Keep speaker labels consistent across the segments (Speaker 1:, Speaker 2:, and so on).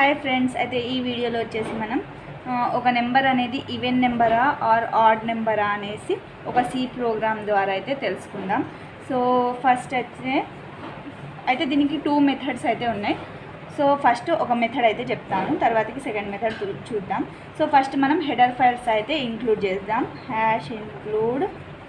Speaker 1: Hi friends, అయితే ఈ వీడియోలో వచ్చేసి మనం ఒక నెంబర్ అనేది ఈవెన్ నెంబరా ఆర్ ఆడ్ నెంబరా అనేసి ఒక సి ప్రోగ్రామ్ ద్వారా అయితే తెలుసుకుందాం. సో ఫస్ట్ అయితే దీనికి 2 మెథడ్స్ అయితే ఉన్నాయి. సో ఫస్ట్ ఒక మెథడ్ అయితే చెప్తాను, తర్వాతకి సెకండ్ మెథడ్ చూద్దాం. సో ఫస్ట్ మనం హెడర్ ఫైల్స్ అయితే ఇంక్లూడ్ చేద్దాం. #include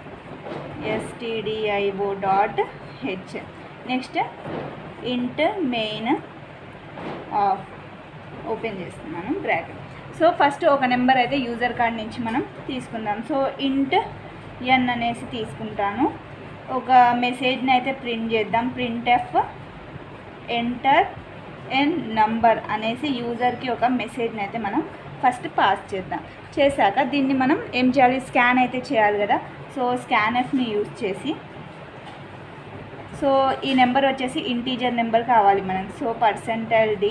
Speaker 1: stdio.h. Next int main of open చేస్తున్నాను బ్రాకెట్. సో ఫస్ట్ ఒక నెంబర్ అయితే యూజర్ కార్డ్ నుంచి మనం తీసుకుందాం. సో int n అనేసి తీసుకుంటాను. ఒక మెసేజ్ని అయితే ప్రింట్ చేద్దాం. printf ఎంటర్ n నంబర్ అనేసి యూజర్కి ఒక మెసేజ్ని అయితే మనం ఫస్ట్ పాస్ చేద్దాం. చేశాక దీన్ని మనం ఏం చేయాలి, స్కాన్ అయితే చేయాలి కదా. సో స్కాన్ఎఫ్ని యూజ్ చేసి, సో ఈ నెంబర్ వచ్చేసి ఇంటీజర్ నెంబర్ కావాలి మనకి. సో %d,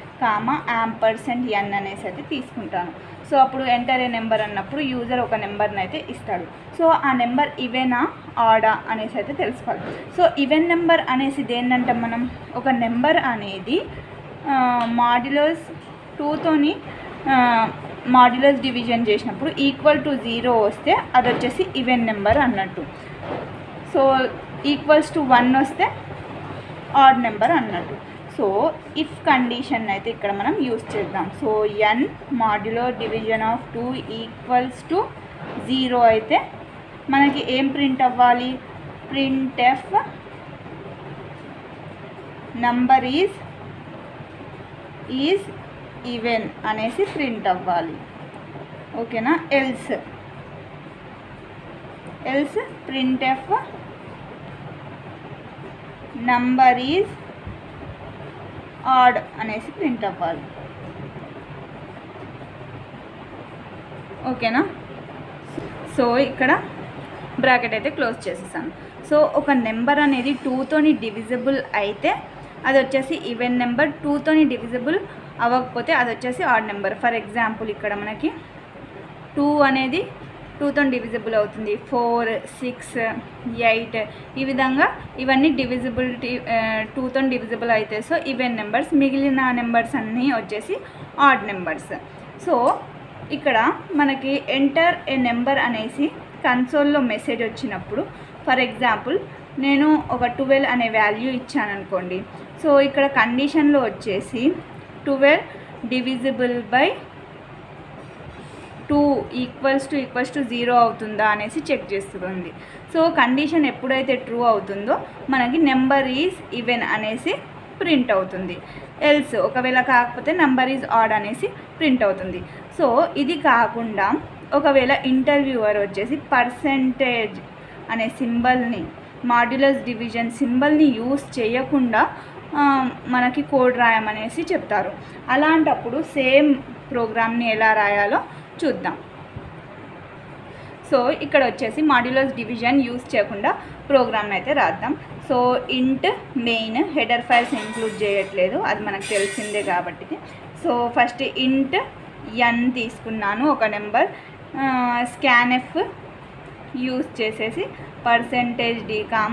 Speaker 1: %n అనేసి అయితే తీసుకుంటాను. సో అప్పుడు ఎంటర్ ఏ నెంబర్ అన్నప్పుడు యూజర్ ఒక నెంబర్ని అయితే ఇస్తాడు. సో ఆ నెంబర్ ఈవెనా ఆడా అనేసి అయితే తెలుసుకోవాలి. సో ఈవెన్ నెంబర్ అనేసి దేన్నంటాం మనం, ఒక నెంబర్ అనేది మాడ్యులస్ 2తోని మాడ్యులస్ డివిజన్ చేసినప్పుడు =0 వస్తే అది వచ్చేసి ఈవెన్ నెంబర్ అన్నట్టు. సో =1 వస్తే ఆడ్ నెంబర్ అన్నట్టు. సో ఇఫ్ కండిషన్ అయితే ఇక్కడ మనం యూజ్ చేద్దాం. So n modulo division of 2 = 0 అయితే మనకి ఏం ప్రింట్ అవ్వాలి, printf నంబర్ ఈజ్ ఈవెన్ అనేసి ప్రింట్ అవ్వాలి. ఓకేనా. Else printf number is odd అనేసి ప్రింట్ అవ్వాలి. ఓకేనా. సో ఇక్కడ బ్రాకెట్ అయితే క్లోజ్ చేసేసాను. సో ఒక నెంబర్ అనేది 2తోని డివిజిబుల్ అయితే అది వచ్చేసి ఈవెన్ నెంబర్, 2తోని డివిజిబుల్ అవ్వకపోతే అది వచ్చేసి ఆడ్ నెంబర్. ఫర్ ఎగ్జాంపుల్ ఇక్కడ మనకి 2 అనేది 2తో డివిజిబుల్ అవుతుంది, 4, 6, 8 ఈ విధంగా ఇవన్నీ డివిజిబిలిటీ 2తో డివిజిబుల్ అయితే సో ఈవెన్ నెంబర్స్. మిగిలిన నెంబర్స్ అన్నీ వచ్చేసి ఆడ్ నెంబర్స్. సో ఇక్కడ మనకి ఎంటర్ ఏ నెంబర్ అనేసి కన్సోల్లో మెసేజ్ వచ్చినప్పుడు, ఫర్ ఎగ్జాంపుల్ నేను ఒక 12 అనే వాల్యూ ఇచ్చాను అనుకోండి. సో ఇక్కడ కండిషన్లో వచ్చేసి 12 డివిజిబుల్ బై 2 = 0 అవుతుందా అనేసి చెక్ చేస్తుంది. సో కండిషన్ ఎప్పుడైతే ట్రూ అవుతుందో మనకి నెంబర్ ఈజ్ ఈవెన్ అనేసి ప్రింట్ అవుతుంది. ఎల్స్ ఒకవేళ కాకపోతే నెంబర్ ఈజ్ ఆడ్ అనేసి ప్రింట్ అవుతుంది. సో ఇది కాకుండా ఒకవేళ ఇంటర్వ్యూవర్ వచ్చేసి % అనే సింబల్ని, మాడ్యులస్ డివిజన్ సింబల్ని యూస్ చేయకుండా మనకి కోడ్ రాయమనేసి చెప్తారు. అలాంటప్పుడు సేమ్ ప్రోగ్రామ్ని ఎలా రాయాలో చూద్దాం. సో ఇక్కడ వచ్చేసి మాడ్యులస్ డివిజన్ యూస్ చేయకుండా ప్రోగ్రామ్ని అయితే రాద్దాం. So int main header files include చేయట్లేదు, అది మనకు తెలిసిందే కాబట్టి. సో ఫస్ట్ int n తీసుకున్నాను ఒక నెంబర్. స్కాన్ఎఫ్ యూస్ చేసేసి %d,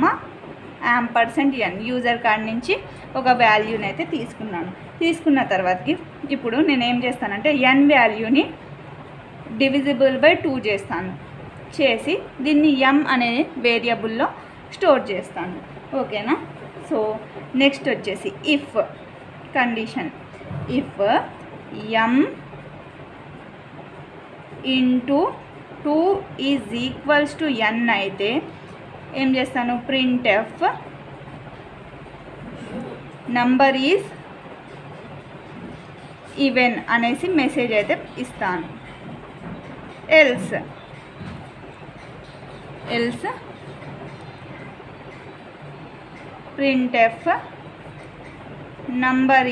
Speaker 1: %n యూజర్ కార్డ్ నుంచి ఒక వాల్యూని అయితే తీసుకున్నాను. తీసుకున్న తర్వాతకి ఇప్పుడు నేను ఏం చేస్తానంటే n వాల్యూని డివిజిబుల్ బై 2 చేస్తాను. చేసి దీన్ని m అనే వేరియబుల్లో స్టోర్ చేస్తాను. ఓకేనా. సో నెక్స్ట్ వచ్చేసి if condition, if m * 2 = n అయితే ఏం చేస్తాను, printf నంబర్ ఈజ్ ఈవెన్ అనేసి మెసేజ్ అయితే ఇస్తాను. Else printf number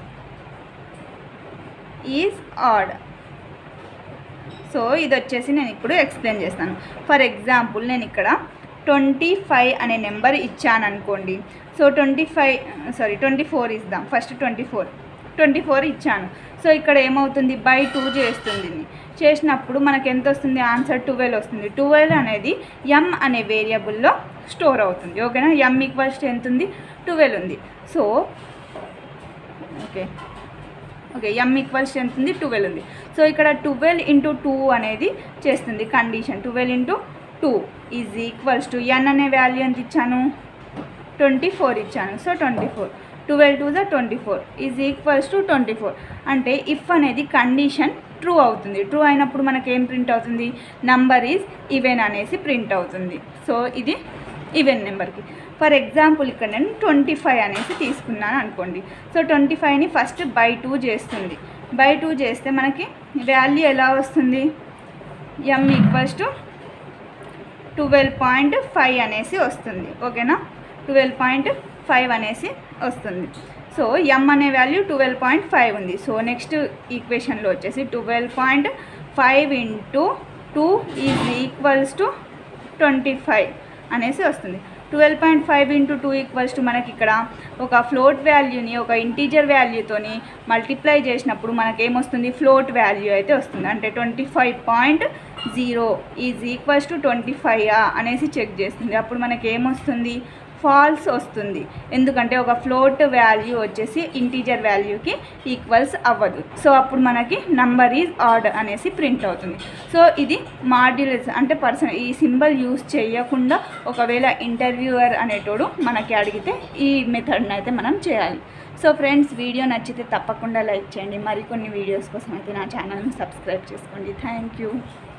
Speaker 1: is odd. So ఇది వచ్చేసి నేను ఇప్పుడు ఎక్స్ప్లెయిన్ చేస్తాను. ఫర్ ఎగ్జాంపుల్ నేను ఇక్కడ 25 అనే నెంబర్ ఇచ్చాను అనుకోండి. సో 24 ఇద్దాం. ఫస్ట్ 24 ఇచ్చాను. సో ఇక్కడ ఏమవుతుంది, బై 2 చేస్తుంది. చేసినప్పుడు మనకు ఎంత వస్తుంది, ఆన్సర్ 12 వస్తుంది. 12 అనేది m అనే వేరియబుల్లో స్టోర్ అవుతుంది. ఓకేనా. m = ఎంత ఉంది, 12 ఉంది. So okay, okay, m equals ఎంత ఉంది, 12 ఉంది. సో ఇక్కడ 12 × 2 అనేది చేస్తుంది condition. 12 × 2 is equals to n అనే వాల్యూ ఎంత ఇచ్చాను, 24 ఇచ్చాను. So 24, 12 2 = 24 is equals to 24. అంటే ఇఫ్ అనేది కండిషన్ ట్రూ అవుతుంది. ట్రూ అయినప్పుడు మనకి ఏం ప్రింట్ అవుతుంది, నంబర్ ఈజ్ ఈవెన్ అనేసి ప్రింట్ అవుతుంది. సో ఇది ఈవెన్ నెంబర్కి. ఫర్ ఎగ్జాంపుల్ ఇక్కడ నేను 25 అనేసి తీసుకున్నాను అనుకోండి. సో 25ని ఫస్ట్ బై 2 చేస్తుంది. బై 2 చేస్తే మనకి వాల్యూ ఎలా వస్తుంది, m ఈక్వల్స్ టు 12.5 అనేసి వస్తుంది. ఓకేనా, 12.5 అనేసి వస్తుంది. సో m అనే వాల్యూ 12.5 ఉంది. సో నెక్స్ట్ ఈక్వేషన్లో వచ్చేసి 12.5 × 2 ఈజ్ ఈక్వల్స్ టు 25 అనేసి వస్తుంది. 12.5 × 2 ఈక్వల్స్ టు మనకి ఇక్కడ ఒక ఫ్లోట్ వాల్యూని ఒక ఇంటీజర్ వాల్యూతోని మల్టిప్లై చేసినప్పుడు మనకి ఏమొస్తుంది, ఫ్లోట్ వాల్యూ అయితే వస్తుంది. అంటే 25.0 ఈజ్ ఈక్వల్స్ టు 25 అనేసి చెక్ చేస్తుంది. అప్పుడు మనకి ఏమొస్తుంది, ఫాల్స్ వస్తుంది. ఎందుకంటే ఒక ఫ్లోట్ వాల్యూ వచ్చేసి ఇంటీజర్ వాల్యూకి ఈక్వల్స్ అవ్వదు. సో అప్పుడు మనకి నంబర్ ఈజ్ ఆడ్ అనేసి ప్రింట్ అవుతుంది. సో ఇది మాడ్యులస్ అంటే పర్సన్ ఈ సింబల్ యూజ్ చేయకుండా ఒకవేళ ఇంటర్వ్యూయర్ అనేటోడు మనకి అడిగితే ఈ మెథడ్ని అయితే మనం చేయాలి. సో ఫ్రెండ్స్, వీడియో నచ్చితే తప్పకుండా లైక్ చేయండి. మరికొన్ని వీడియోస్ కోసం అయితే నా ఛానల్ని సబ్స్క్రైబ్ చేసుకోండి. Thank you.